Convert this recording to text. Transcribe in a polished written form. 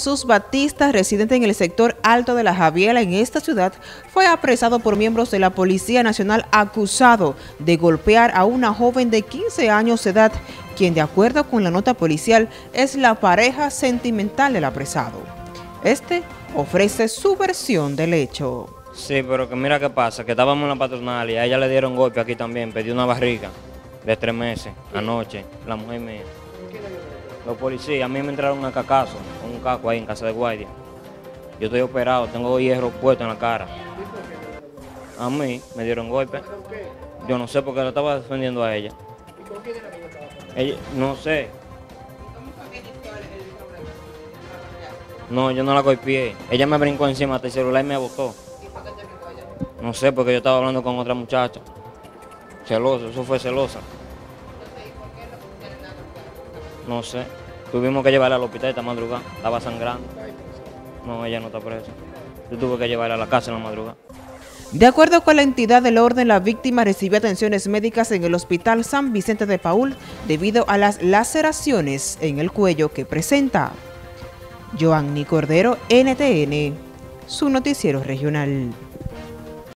Jesús Batista, residente en el sector Alto de la Javiela en esta ciudad, fue apresado por miembros de la Policía Nacional acusado de golpear a una joven de 15 años de edad, quien de acuerdo con la nota policial es la pareja sentimental del apresado. Este ofrece su versión del hecho. Sí, pero que mira qué pasa, que estábamos en la patronal y a ella le dieron golpe aquí también, pidió una barriga de 3 meses anoche, la mujer mía. Los policías, a mí me entraron a cacazo, con un caco ahí en casa de guardia. Yo estoy operado, tengo hierro puesto en la cara. A mí me dieron golpe. Yo no sé por qué la estaba defendiendo a ella. ¿Y con quién era que estaba? Ella, no sé. No, yo no la golpeé. Ella me brincó encima hasta el celular y me botó. No sé, porque yo estaba hablando con otra muchacha. Celoso, eso fue celosa. No sé. Tuvimos que llevarla al hospital esta madrugada. Estaba sangrando. No, ella no está presa. Yo tuve que llevarla a la casa en la madrugada. De acuerdo con la entidad del orden, la víctima recibió atenciones médicas en el Hospital San Vicente de Paúl debido a las laceraciones en el cuello que presenta. Joanny Cordero, NTN, su noticiero regional.